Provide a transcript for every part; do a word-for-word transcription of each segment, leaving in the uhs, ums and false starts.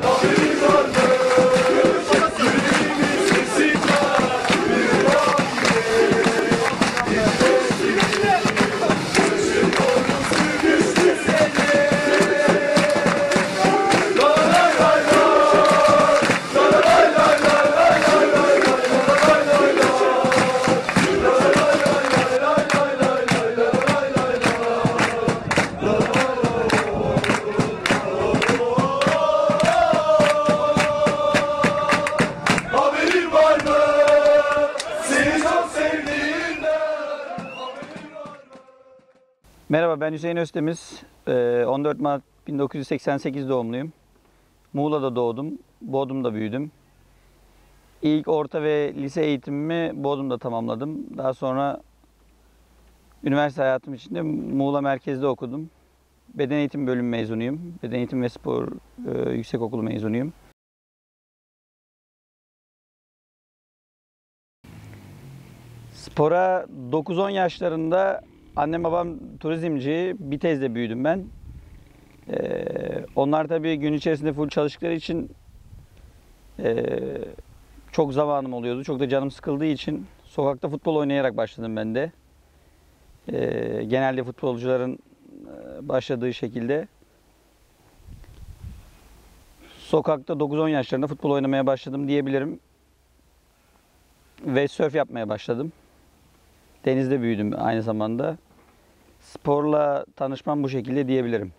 Merhaba, ben Hüseyin Özdemiz. on dört Mart bin dokuz yüz seksen sekiz doğumluyum. Muğla'da doğdum, Bodrum'da büyüdüm. İlk orta ve lise eğitimimi Bodrum'da tamamladım. Daha sonra üniversite hayatım içinde Muğla merkezde okudum. Beden eğitim bölümü mezunuyum. Beden eğitim ve spor e, yüksekokulu mezunuyum. Spora dokuz on yaşlarında annem babam turizmci, Bitez'de büyüdüm ben. Ee, onlar tabii gün içerisinde full çalıştıkları için e, çok zamanım oluyordu. Çok da canım sıkıldığı için sokakta futbol oynayarak başladım ben de. Ee, genelde futbolcuların e, başladığı şekilde. Sokakta dokuz on yaşlarında futbol oynamaya başladım diyebilirim. Ve sörf yapmaya başladım. Denizde büyüdüm aynı zamanda. Sporla tanışmam bu şekilde diyebilirim.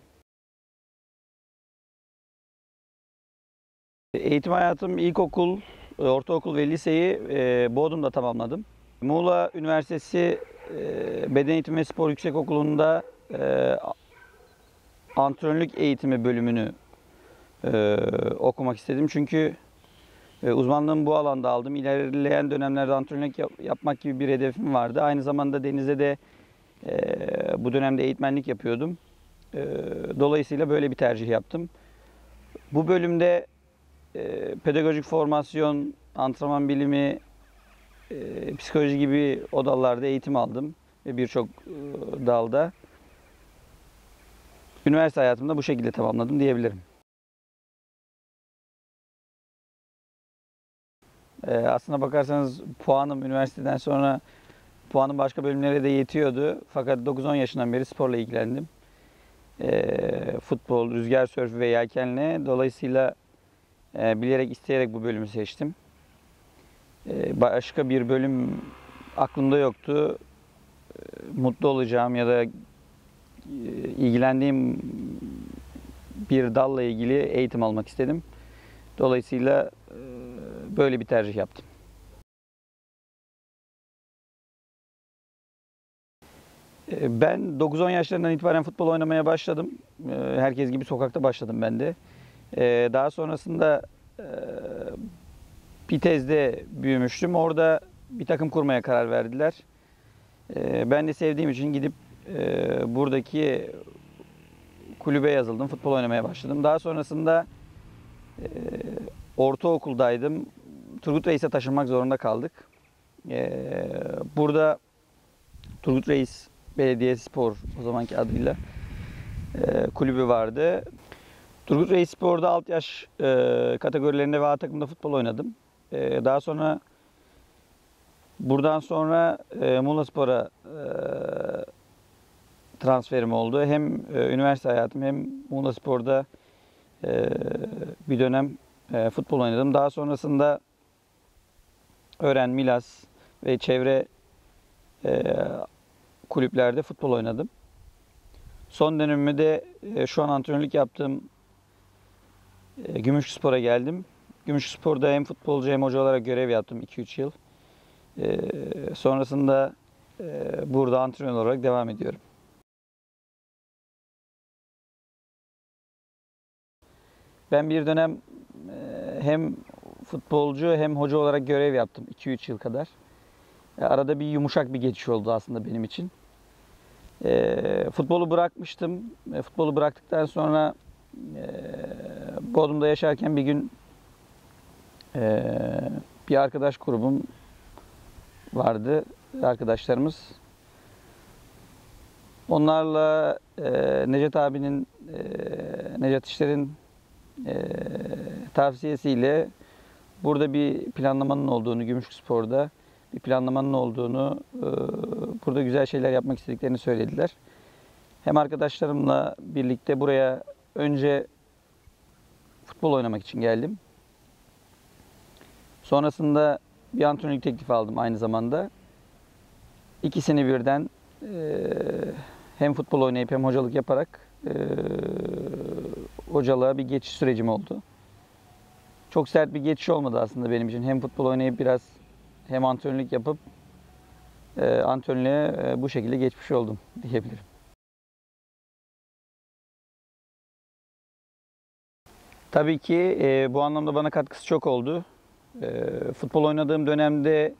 Eğitim hayatım ilkokul, ortaokul ve liseyi e, Bodrum'da tamamladım. Muğla Üniversitesi e, Beden Eğitimi ve Spor Yüksekokulu'nda e, antrenörlük eğitimi bölümünü e, okumak istedim. Çünkü e, uzmanlığımı bu alanda aldım. İlerleyen dönemlerde antrenörlük yap, yapmak gibi bir hedefim vardı. Aynı zamanda denizde de e, bu dönemde eğitmenlik yapıyordum. E, dolayısıyla böyle bir tercih yaptım. Bu bölümde E, pedagojik formasyon, antrenman bilimi, e, psikoloji gibi o dallarda eğitim aldım ve birçok e, dalda. Üniversite hayatımda bu şekilde tamamladım diyebilirim. E, aslına bakarsanız puanım üniversiteden sonra puanım başka bölümlere de yetiyordu. Fakat dokuz on yaşından beri sporla ilgilendim. E, futbol, rüzgar sörfü ve yelkenle. Dolayısıyla e, bilerek, isteyerek bu bölümü seçtim. Başka bir bölüm aklımda yoktu. Mutlu olacağım ya da ilgilendiğim bir dalla ilgili eğitim almak istedim. Dolayısıyla böyle bir tercih yaptım. Ben dokuz on yaşlarından itibaren futbol oynamaya başladım. Herkes gibi sokakta başladım ben de. Daha sonrasında Bitez'de büyümüştüm. Orada bir takım kurmaya karar verdiler. Ben de sevdiğim için gidip buradaki kulübe yazıldım. Futbol oynamaya başladım. Daha sonrasında ortaokuldaydım. Turgut Reis'e taşınmak zorunda kaldık. Burada Turgut Reis Belediyespor, o zamanki adıyla, kulübü vardı. Turgut Reis Spor'da alt yaş kategorilerinde ve A takımda futbol oynadım. Daha sonra buradan sonra Muğla Spor'a transferim oldu. Hem üniversite hayatım hem Muğla Spor'da bir dönem futbol oynadım. Daha sonrasında Ören, Milas ve çevre kulüplerde futbol oynadım. Son dönemimde de şu an antrenörlük yaptığım Gümüşspor'a geldim. Gümüşspor'da hem futbolcu hem hoca olarak görev yaptım iki üç yıl. Sonrasında burada antrenör olarak devam ediyorum. Ben bir dönem hem futbolcu hem hoca olarak görev yaptım iki üç yıl kadar. Arada bir yumuşak bir geçiş oldu aslında benim için. Futbolu bırakmıştım. Futbolu bıraktıktan sonra Bodrum'da yaşarken bir gün bir arkadaş grubum vardı, arkadaşlarımız. Onlarla Necat abinin, Necat İşler'in tavsiyesiyle burada bir planlamanın olduğunu, Gümüşspor'da bir planlamanın olduğunu, e, burada güzel şeyler yapmak istediklerini söylediler. Hem arkadaşlarımla birlikte buraya önce futbol oynamak için geldim. Sonrasında bir antrenörlük teklifi aldım aynı zamanda. İkisini birden e, hem futbol oynayıp hem hocalık yaparak e, hocalığa bir geçiş sürecim oldu. Çok sert bir geçiş olmadı aslında benim için. Hem futbol oynayıp biraz hem antrenörlük yapıp e, antrenörlüğe e, bu şekilde geçmiş oldum diyebilirim. Tabii ki e, bu anlamda bana katkısı çok oldu. E, futbol oynadığım dönemde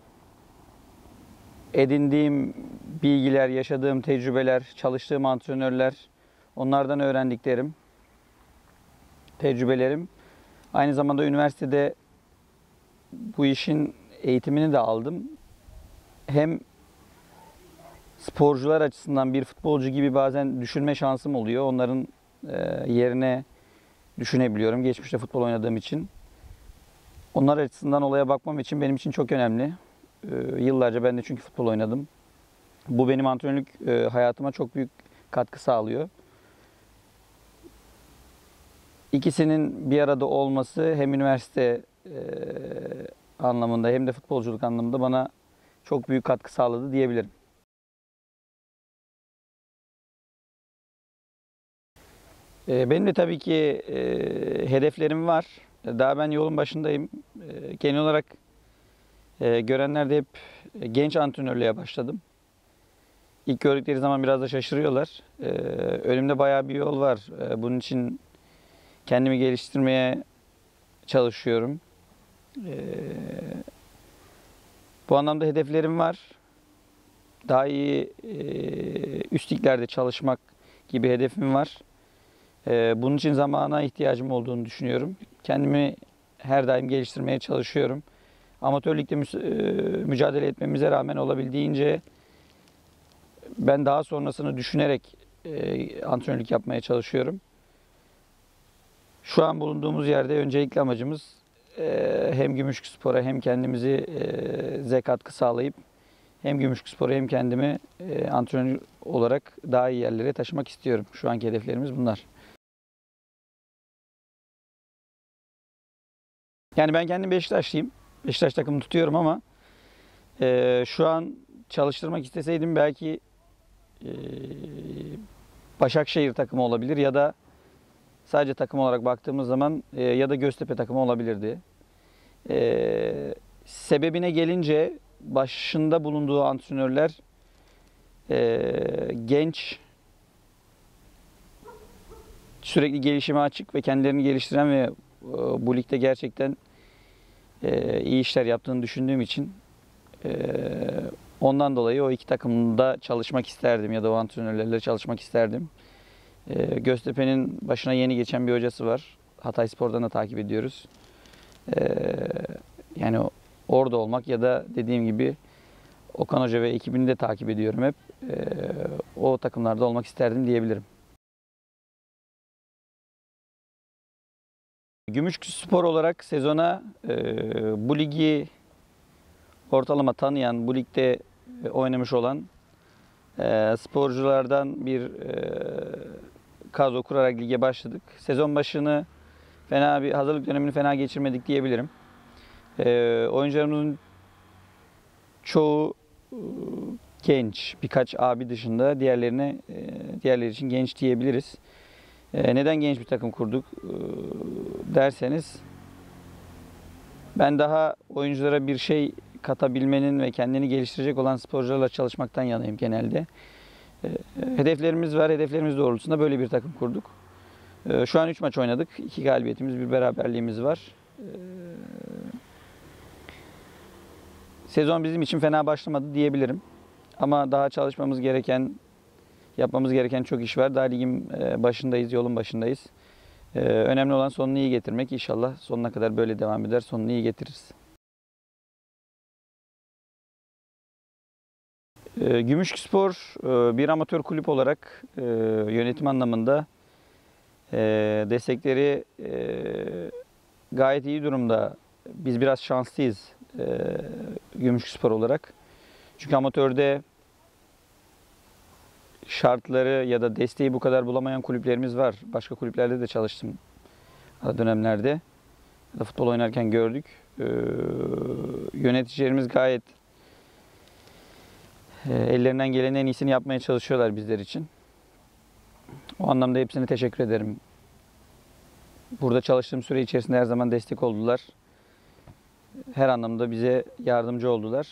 edindiğim bilgiler, yaşadığım tecrübeler, çalıştığım antrenörler, onlardan öğrendiklerim, tecrübelerim. Aynı zamanda üniversitede bu işin eğitimini de aldım. Hem sporcular açısından bir futbolcu gibi bazen düşünme şansım oluyor. Onların yerine düşünebiliyorum. Geçmişte futbol oynadığım için. Onlar açısından olaya bakmam için benim için çok önemli. Yıllarca ben de çünkü futbol oynadım. Bu benim antrenörlük hayatıma çok büyük katkı sağlıyor. İkisinin bir arada olması hem üniversite anlamında hem de futbolculuk anlamında bana çok büyük katkı sağladı diyebilirim. Benim de tabii ki hedeflerim var. Daha ben yolun başındayım. Genel olarak görenler de hep genç antrenörlüğe başladım. İlk gördükleri zaman biraz da şaşırıyorlar. Önümde bayağı bir yol var. Bunun için kendimi geliştirmeye çalışıyorum. Bu anlamda hedeflerim var. Daha iyi üst liglerde çalışmak gibi hedefim var. Bunun için zamana ihtiyacım olduğunu düşünüyorum. Kendimi her daim geliştirmeye çalışıyorum. Amatör ligde mücadele etmemize rağmen olabildiğince ben daha sonrasını düşünerek antrenörlük yapmaya çalışıyorum. Şu an bulunduğumuz yerde öncelikli amacımız hem Gümüşspor'a hem kendimizi ze katkı sağlayıp hem Gümüşspor'a hem kendimi antrenör olarak daha iyi yerlere taşımak istiyorum. Şu anki hedeflerimiz bunlar. Yani ben kendim Beşiktaşlıyım. Beşiktaş takımını tutuyorum ama e, şu an çalıştırmak isteseydim belki e, Başakşehir takımı olabilir ya da sadece takım olarak baktığımız zaman e, ya da Göztepe takımı olabilirdi. E, sebebine gelince başında bulunduğu antrenörler e, genç, sürekli gelişime açık ve kendilerini geliştiren ve e, bu ligde gerçekten e, iyi işler yaptığını düşündüğüm için e, ondan dolayı o iki takımda çalışmak isterdim ya da o antrenörlerle çalışmak isterdim. E, Göztepe'nin başına yeni geçen bir hocası var. Hatayspor'dan da takip ediyoruz. E, yani orada olmak ya da dediğim gibi Okan Hoca ve ekibini de takip ediyorum hep. E, o takımlarda olmak isterdim diyebilirim. Gümüşspor olarak sezona e, bu ligi ortalama tanıyan, bu ligde e, oynamış olan e, sporculardan bir e, kadro kurarak lige başladık. Sezon başını fena bir hazırlık dönemini fena geçirmedik diyebilirim. E, oyuncularımızın çoğu e, genç, birkaç abi dışında diğerlerine e, diğerleri için genç diyebiliriz. E, neden genç bir takım kurduk e, derseniz ben daha oyunculara bir şey katabilmenin ve kendini geliştirecek olan sporcularla çalışmaktan yanayım genelde. E, hedeflerimiz var. Hedeflerimiz doğrultusunda böyle bir takım kurduk. E, şu an üç maç oynadık. iki galibiyetimiz, bir beraberliğimiz var. E, sezon bizim için fena başlamadı diyebilirim. Ama daha çalışmamız gereken, yapmamız gereken çok iş var. Daha ligin başındayız, yolun başındayız. Ee, önemli olan sonunu iyi getirmek. İnşallah sonuna kadar böyle devam eder, sonunu iyi getiririz. Ee, Gümüşspor e, bir amatör kulüp olarak e, yönetim anlamında e, destekleri e, gayet iyi durumda. Biz biraz şanslıyız e, Gümüşspor olarak. Çünkü amatörde şartları ya da desteği bu kadar bulamayan kulüplerimiz var. Başka kulüplerde de çalıştım dönemlerde. Ya da futbol oynarken gördük. Ee, yöneticilerimiz gayet e, ellerinden gelenin en iyisini yapmaya çalışıyorlar bizler için. O anlamda hepsine teşekkür ederim. Burada çalıştığım süre içerisinde her zaman destek oldular. Her anlamda bize yardımcı oldular.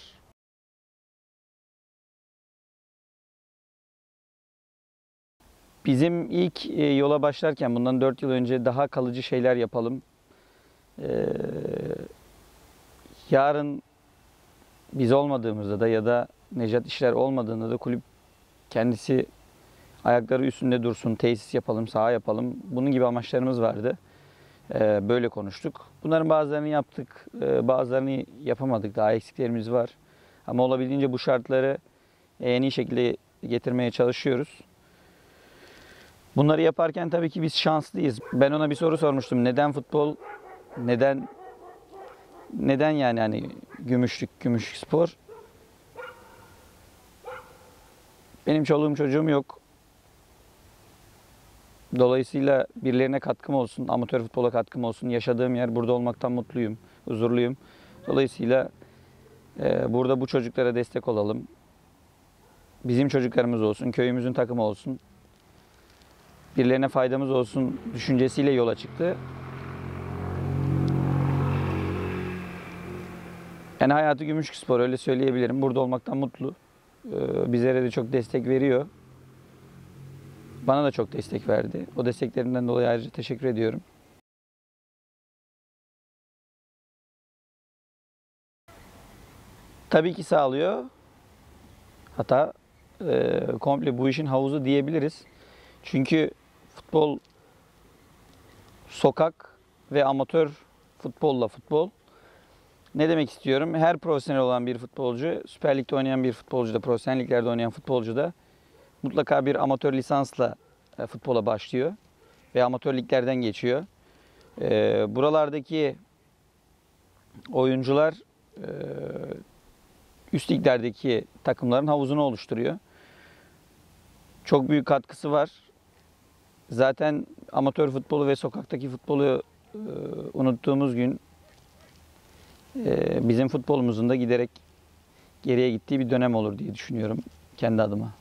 Bizim ilk e, yola başlarken bundan dört yıl önce daha kalıcı şeyler yapalım. Ee, yarın biz olmadığımızda da ya da Necat İşler olmadığında da kulüp kendisi ayakları üstünde dursun, tesis yapalım, saha yapalım. Bunun gibi amaçlarımız vardı. Ee, böyle konuştuk. Bunların bazılarını yaptık, ee, bazılarını yapamadık. Daha eksiklerimiz var. Ama olabildiğince bu şartları en iyi şekilde getirmeye çalışıyoruz. Bunları yaparken tabii ki biz şanslıyız. Ben ona bir soru sormuştum. Neden futbol? Neden neden yani hani Gümüşlük, Gümüşspor? Benim çoluğum çocuğum yok. Dolayısıyla birilerine katkım olsun, amatör futbola katkım olsun. Yaşadığım yer, burada olmaktan mutluyum, huzurluyum. Dolayısıyla e, burada bu çocuklara destek olalım. Bizim çocuklarımız olsun, köyümüzün takımı olsun. Birilerine faydamız olsun düşüncesiyle yola çıktı. Yani hayatı Gümüşspor, öyle söyleyebilirim. Burada olmaktan mutlu. Ee, bizlere de çok destek veriyor. Bana da çok destek verdi. O desteklerinden dolayı ayrıca teşekkür ediyorum. Tabii ki sağlıyor. Hatta e, komple bu işin havuzu diyebiliriz. Çünkü futbol, sokak ve amatör futbolla futbol. Ne demek istiyorum? Her profesyonel olan bir futbolcu, Süper Lig'de oynayan bir futbolcu da, profesyonel liglerde oynayan futbolcu da mutlaka bir amatör lisansla e, futbola başlıyor ve amatör liglerden geçiyor. E, buralardaki oyuncular e, üst liglerdeki takımların havuzunu oluşturuyor. Çok büyük katkısı var. Zaten amatör futbolu ve sokaktaki futbolu e, unuttuğumuz gün e, bizim futbolumuzun da giderek geriye gittiği bir dönem olur diye düşünüyorum kendi adıma.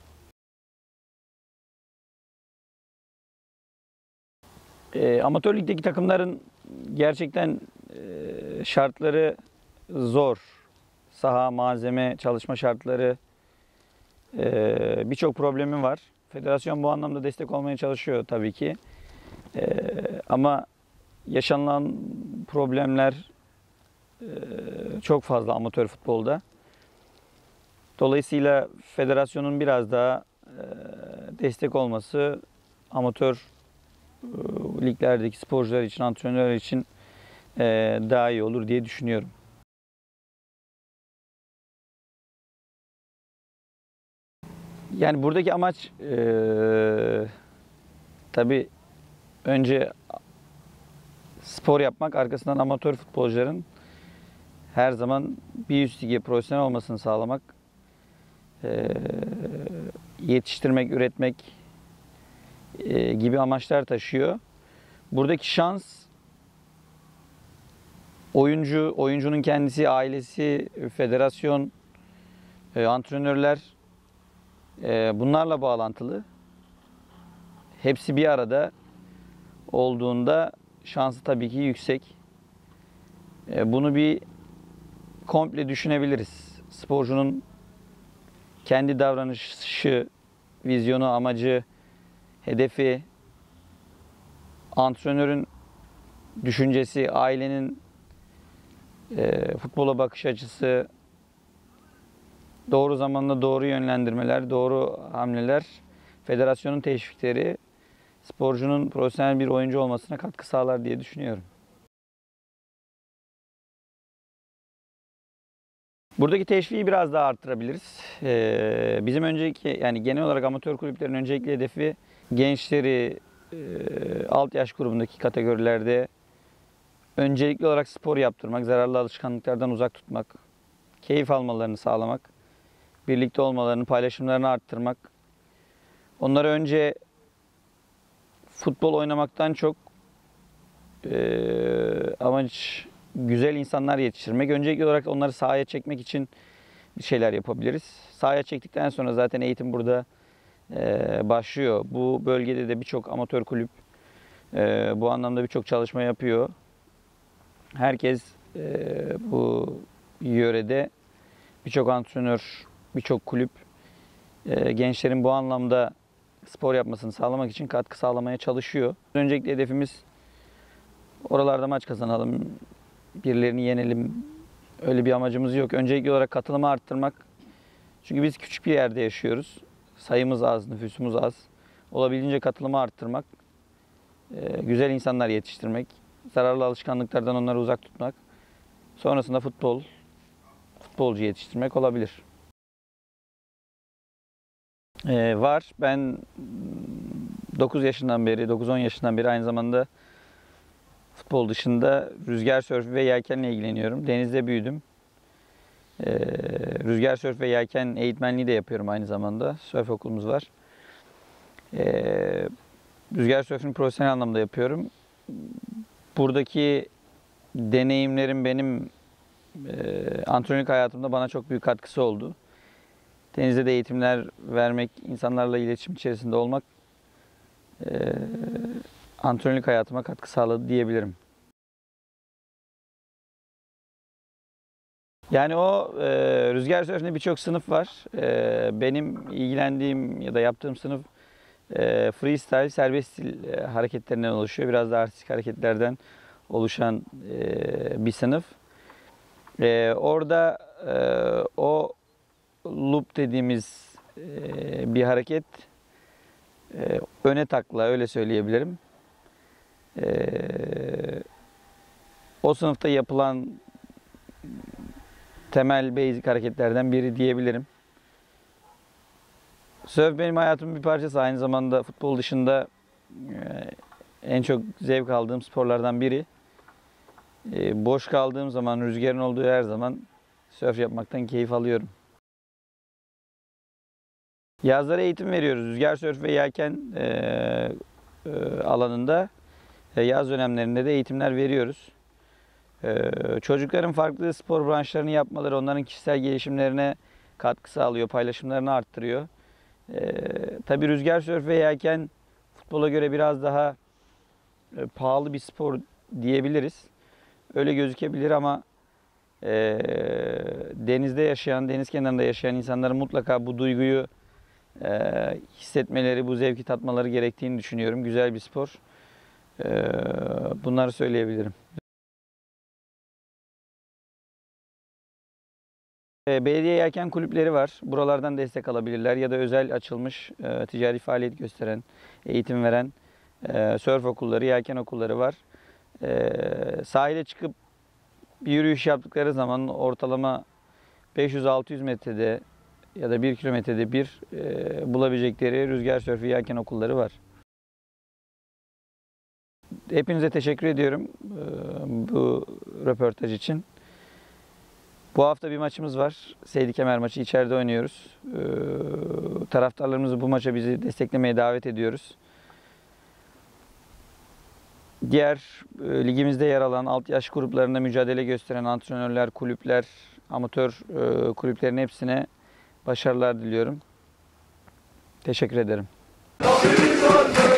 E, amatör ligdeki takımların gerçekten e, şartları zor. Saha, malzeme, çalışma şartları e, birçok problemi var. Federasyon bu anlamda destek olmaya çalışıyor tabii ki. E, ama yaşanılan problemler e, çok fazla amatör futbolda. Dolayısıyla federasyonun biraz daha e, destek olması amatör e, liglerdeki sporcular için, antrenörler için e, daha iyi olur diye düşünüyorum. Yani buradaki amaç e, tabii önce spor yapmak, arkasından amatör futbolcuların her zaman bir üst lige profesyonel olmasını sağlamak, e, yetiştirmek, üretmek e, gibi amaçlar taşıyor. Buradaki şans oyuncu, oyuncunun kendisi, ailesi, federasyon, e, antrenörler e, bunlarla bağlantılı. Hepsi bir arada olduğunda şansı tabii ki yüksek. E, bunu bir komple düşünebiliriz. Sporcunun kendi davranışı, vizyonu, amacı, hedefi, antrenörün düşüncesi, ailenin e, futbola bakış açısı, doğru zamanda doğru yönlendirmeler, doğru hamleler, federasyonun teşvikleri sporcunun profesyonel bir oyuncu olmasına katkı sağlar diye düşünüyorum. Buradaki teşviği biraz daha arttırabiliriz. Ee, bizim önceki, yani genel olarak amatör kulüplerin öncelikli hedefi gençleri e, alt yaş grubundaki kategorilerde Öncelikli olarak spor yaptırmak, zararlı alışkanlıklardan uzak tutmak, keyif almalarını sağlamak, birlikte olmalarını, paylaşımlarını arttırmak. Onları önce futbol oynamaktan çok e, amaç güzel insanlar yetiştirmek. Öncelikli olarak onları sahaya çekmek için bir şeyler yapabiliriz. Sahaya çektikten sonra zaten eğitim burada e, başlıyor. Bu bölgede de birçok amatör kulüp e, bu anlamda birçok çalışma yapıyor. Herkes e, bu yörede birçok antrenör, birçok kulüp e, gençlerin bu anlamda spor yapmasını sağlamak için katkı sağlamaya çalışıyor. Öncelikle hedefimiz oralarda maç kazanalım, birilerini yenelim. Öyle bir amacımız yok. Öncelikli olarak katılımı arttırmak. Çünkü biz küçük bir yerde yaşıyoruz. Sayımız az, nüfusumuz az. Olabildiğince katılımı arttırmak, e, güzel insanlar yetiştirmek, zararlı alışkanlıklardan onları uzak tutmak. Sonrasında futbol, futbolcu yetiştirmek olabilir. Ee, var. Ben dokuz yaşından beri, dokuz on yaşından beri aynı zamanda futbol dışında rüzgar sörfü ve yelkenle ilgileniyorum. Denizde büyüdüm. Ee, rüzgar sörfü ve yelken eğitmenliği de yapıyorum aynı zamanda. Sörf okulumuz var. Ee, rüzgar sörfünü profesyonel anlamda yapıyorum. Buradaki deneyimlerim benim e, antrenörlük hayatımda bana çok büyük katkısı oldu. Denizde de eğitimler vermek, insanlarla iletişim içerisinde olmak e, antrenörlük hayatıma katkı sağladı diyebilirim. Yani o e, rüzgar sörfünde birçok sınıf var. E, benim ilgilendiğim ya da yaptığım sınıf e, freestyle, serbest stil e, hareketlerinden oluşuyor. Biraz da artistik hareketlerden oluşan e, bir sınıf. E, orada e, o loop dediğimiz e, bir hareket e, öne takla, öyle söyleyebilirim. E, o sınıfta yapılan temel basic hareketlerden biri diyebilirim. Sörf benim hayatımın bir parçası. Aynı zamanda futbol dışında e, en çok zevk aldığım sporlardan biri. E, boş kaldığım zaman, rüzgarın olduğu her zaman sörf yapmaktan keyif alıyorum. Yazları eğitim veriyoruz. Rüzgar sörf ve yelken e, e, alanında e, yaz dönemlerinde de eğitimler veriyoruz. E, çocukların farklı spor branşlarını yapmaları onların kişisel gelişimlerine katkı sağlıyor, paylaşımlarını arttırıyor. E, tabii rüzgar sörf ve yelken futbola göre biraz daha e, pahalı bir spor diyebiliriz. Öyle gözükebilir ama e, denizde yaşayan, deniz kenarında yaşayan insanların mutlaka bu duyguyu e, hissetmeleri, bu zevki tatmaları gerektiğini düşünüyorum. Güzel bir spor. E, bunları söyleyebilirim. E, belediye yelken kulüpleri var. Buralardan destek alabilirler ya da özel açılmış e, ticari faaliyet gösteren, eğitim veren e, sörf okulları, yelken okulları var. E, sahile çıkıp bir yürüyüş yaptıkları zaman ortalama beş yüz altı yüz metrede ya da bir kilometrede bir e, bulabilecekleri rüzgar sörfü yelken okulları var. Hepinize teşekkür ediyorum e, bu röportaj için. Bu hafta bir maçımız var. Seydi Kemer maçı, içeride oynuyoruz. E, taraftarlarımızı bu maça bizi desteklemeye davet ediyoruz. Diğer e, ligimizde yer alan alt yaş gruplarında mücadele gösteren antrenörler, kulüpler, amatör e, kulüplerin hepsine başarılar diliyorum. Teşekkür ederim.